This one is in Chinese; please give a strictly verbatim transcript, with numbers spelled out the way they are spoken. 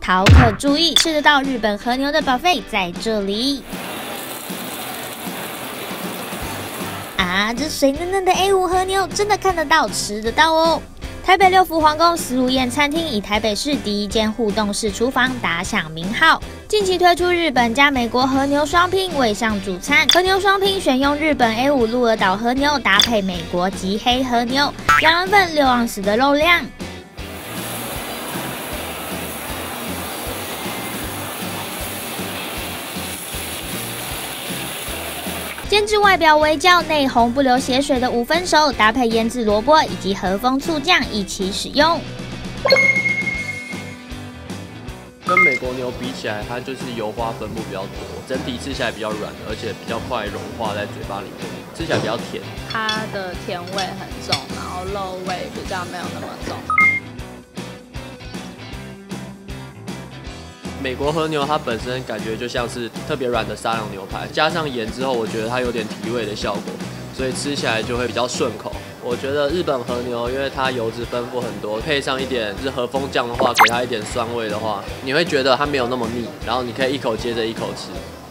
饕客注意，吃得到日本和牛的 buffet 在这里。啊，这水嫩嫩的 A 五 和牛真的看得到、吃得到哦！台北六福皇宫丝路宴餐厅以台北市第一间互动式厨房打响名号。近期推出日本加美国和牛双拼，位上主餐。和牛双拼选用日本 A 五 鹿儿岛和牛搭配美国极黑和牛，两人份六盎司的肉量。煎至外表微焦、内红不流血水的五分熟，搭配腌制萝卜以及和风醋酱一起使用。 跟美国牛比起来，它就是油花分布比较多，整体吃起来比较软，而且比较快融化在嘴巴里面，吃起来比较甜。 它的甜味很重，然后肉味比较没有那么重。 美国和牛它本身感觉就像是特别软的沙朗牛排，加上盐之后，我觉得它有点提味的效果，所以吃起来就会比较顺口。我觉得日本和牛，因为它油脂丰富很多，配上一点就是和风酱的话，给它一点酸味的话，你会觉得它没有那么腻，然后你可以一口接着一口吃。